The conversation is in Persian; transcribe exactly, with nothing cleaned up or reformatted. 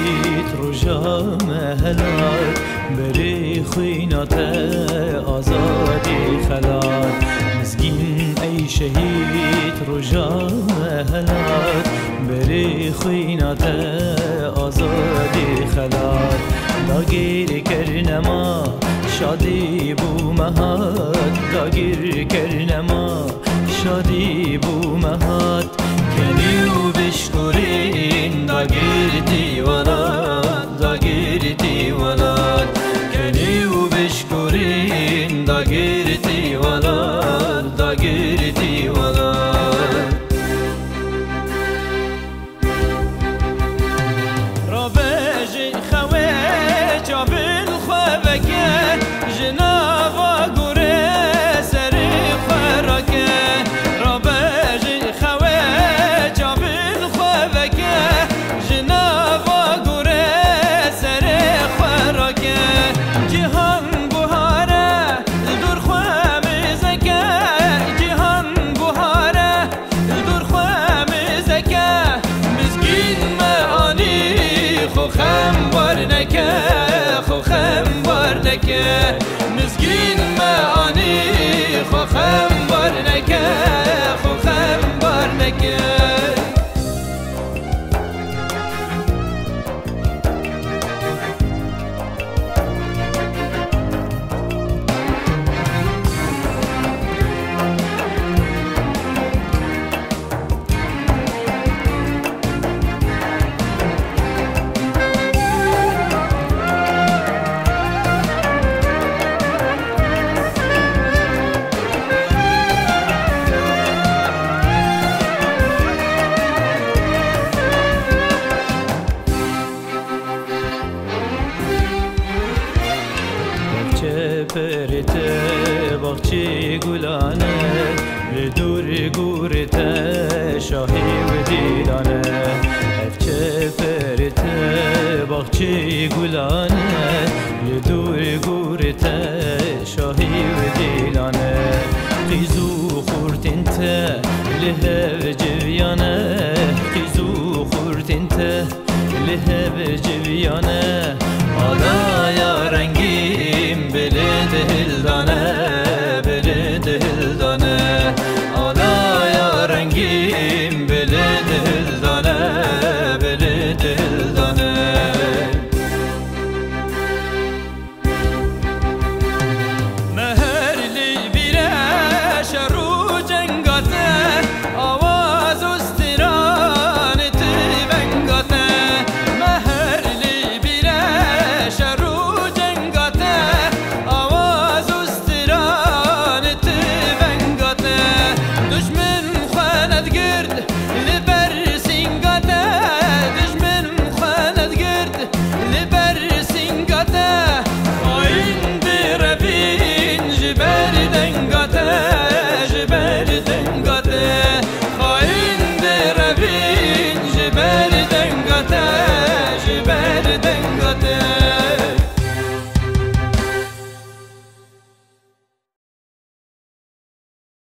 شهید روژا مهلال بری خوینات آزادی خلال مزگین ای شهید روژا مهلال بری خوینات آزادی خلال داگیر کرنما شادی بو مهات داگیر کرنما شادی بو مهات کنیو بشکرین داگیر دیوانات داگیر دیوانات کنیو بشکرین داگیر دیوانات داگیر دیوانات رابج خوی جابل خوابکه جناوا گوره سری خراکه رابج خوی جابل خوابکه جناوا گوره سری خراکه جهان بهاره دور خوام زکه جهان بهاره دور خوام زکه مسکین معانی خوخم بارنکه خوخم بارنکه مسکین معانی خوخم بارنکه خوخم بارنکه پرته باغچه گلانه لدور گورته شاهی و دیلانه افچه پرته باغچه گلانه لدور گورته شاهی و دیلانه قیزو خورتنته لهو جویانه قیزو خورتنته لهو جویانه حالا یا رنگیم بلد هلدانه